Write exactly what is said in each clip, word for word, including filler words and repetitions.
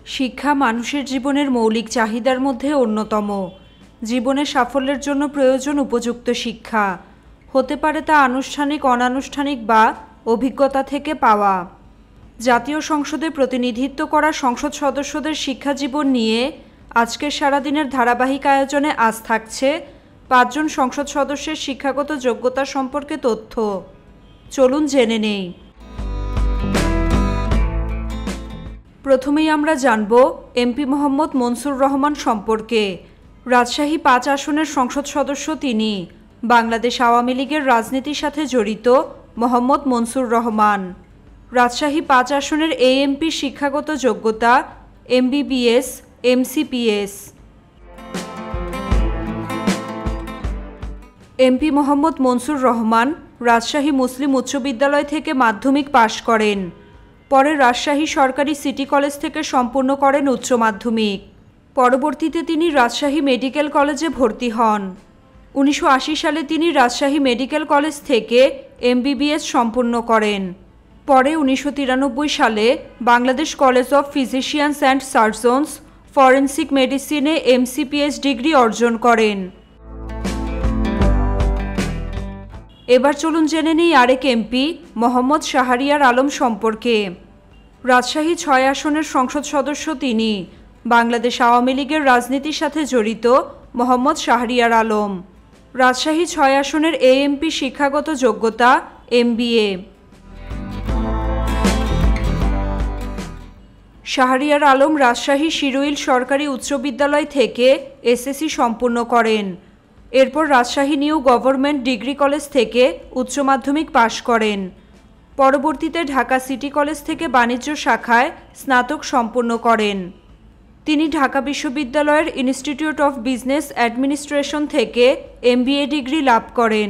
শিক্ষা মানুষের জীবনের মৌলিক চাহিদার মধ্যে অন্যতম। জীবনে সাফল্যের জন্য প্রয়োজন উপযুক্ত শিক্ষা। হতে পারে তা আনুষ্ঠানিক, অনানুষ্ঠানিক বা অভিজ্ঞতা থেকে পাওয়া। জাতীয় সংসদে প্রতিনিধিত্ব করা সংসদ সদস্যদের শিক্ষা জীবন নিয়ে আজকের সারাদিনের ধারাবাহিক আয়োজনে আজ থাকছে পাঁচজন সংসদ সদস্যের শিক্ষাগত যোগ্যতা সম্পর্কে তথ্য। চলুন জেনে নেই। প্রথমেই আমরা জানব এমপি মোহাম্মদ মনসুর রহমান সম্পর্কে। রাজশাহী পাঁচ আসনের সংসদ সদস্য তিনি। বাংলাদেশ আওয়ামী লীগের রাজনীতির সাথে জড়িত মোহাম্মদ মনসুর রহমান। রাজশাহী পাঁচ আসনের এই এমপির শিক্ষাগত যোগ্যতা MBBS, MCPS. MP Mohammad Mansur Rahman Rajshahi মুসলিম উচ্চ বিদ্যালয় থেকে মাধ্যমিক পাশ করেন। পরে রাজশাহী সরকারি সিটি কলেজ থেকে সম্পূর্ণ করেন উচ্চ মাধ্যমিক। পরবর্তীতে তিনি রাজশাহী মেডিকেল কলেজে ভর্তি হন। উনিশশো আশি সালে তিনি রাজশাহী মেডিকেল কলেজ থেকে এমবিবিএস সম্পূর্ণ করেন। পরে উনিশশো তিরানব্বই সালে Bangladesh college of physicians and surgeons forensic মেডিসিনে এমসিপিএস ডিগ্রি অর্জন করেন। এবার চলুন জেনে নিই আরেক এমপি মোহাম্মদ শাহরিয়ার আলম সম্পর্কে। রাজশাহী ছয় আসনের সংসদ সদস্য তিনি। বাংলাদেশ আওয়ামী লীগের রাজনীতির সাথে জড়িত মোহাম্মদ শাহরিয়ার আলম। রাজশাহী ছয় আসনের এই এমপি শিক্ষাগত যোগ্যতা এমবিএ। শাহরিয়ার আলম রাজশাহী শিরোইল সরকারি উচ্চ বিদ্যালয় থেকে এসএসসি সম্পূর্ণ করেন। এরপর Rajshahi new government degree college থেকে উচ্চ মাধ্যমিক পাশ করেন। পরবর্তীতে ঢাকা সিটি কলেজ থেকে বাণিজ্য শাখায় স্নাতক সম্পূর্ণ করেন। তিনি ঢাকা বিশ্ববিদ্যালয়ের ইনস্টিটিউট অফ বিজনেস অ্যাডমিনিস্ট্রেশন থেকে এমবিএ ডিগ্রি লাভ করেন।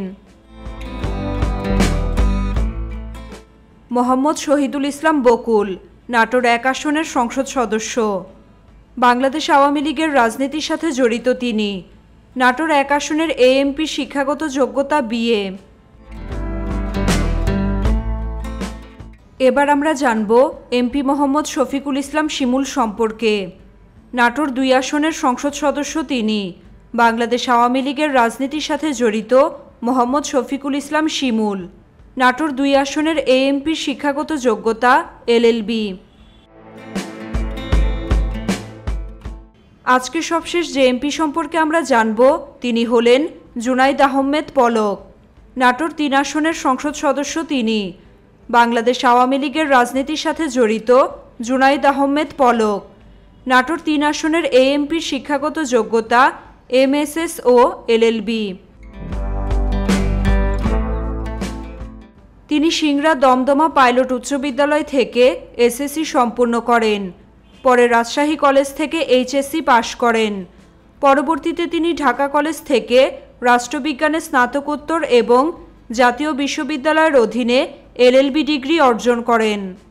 মোহাম্মদ শহীদুল ইসলাম বকুল নাটোর এক আসনের সংসদ সদস্য। বাংলাদেশ আওয়ামী লীগের রাজনীতির সাথে জড়িত তিনি। নাটোর এক আসনের এএমপি শিক্ষাগত যোগ্যতা বিএ। এবার আমরা জানব এমপি মোহাম্মদ শফিকুল ইসলাম শিমুল সম্পর্কে। নাটোর দুই আসনের সংসদ সদস্য তিনি। বাংলাদেশ আওয়ামী লীগের রাজনীতির সাথে জড়িত মোহাম্মদ শফিকুল ইসলাম শিমুল। নাটোর দুই আসনের এএমপির শিক্ষাগত যোগ্যতা এলএলবি। আজকে সবশেষ যে এমপি সম্পর্কে আমরা জানব তিনি হলেন জুনাইদ আহমেদ পলক। নাটোর তিন আসনের সংসদ সদস্য তিনি। বাংলাদেশ আওয়ামী লীগের রাজনীতির সাথে জড়িত জুনাইদ আহমেদ পলক। নাটোর তিন আসনের এএমপির শিক্ষাগত যোগ্যতা এমএসএস ও এলএলবি। তিনি সিংড়া দমদমা পাইলট উচ্চ বিদ্যালয় থেকে এসএসসি সম্পূর্ণ করেন। পরে রাজশাহী কলেজ থেকে এইচএসসি পাশ করেন। পরবর্তীতে তিনি ঢাকা কলেজ থেকে রাষ্ট্রবিজ্ঞানে স্নাতকোত্তর এবং জাতীয় বিশ্ববিদ্যালয়ের অধীনে এলএলবি ডিগ্রি অর্জন করেন।